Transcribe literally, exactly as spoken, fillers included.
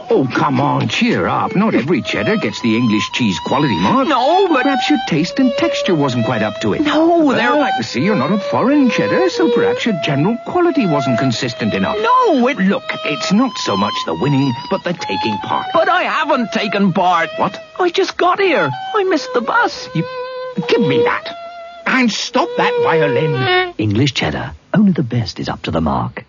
Oh, come on, cheer up. Not every cheddar gets the English cheese quality mark. No, but... Perhaps your taste and texture wasn't quite up to it. No, they're... Well, I can see you're not a foreign cheddar, so perhaps your general quality wasn't consistent enough. No, it... Look, it's not so much the winning, but the taking part. But I haven't taken part. What? I just got here. I missed the bus. You... Give me that. And stop that violin. English Cheddar. Only the best is up to the mark.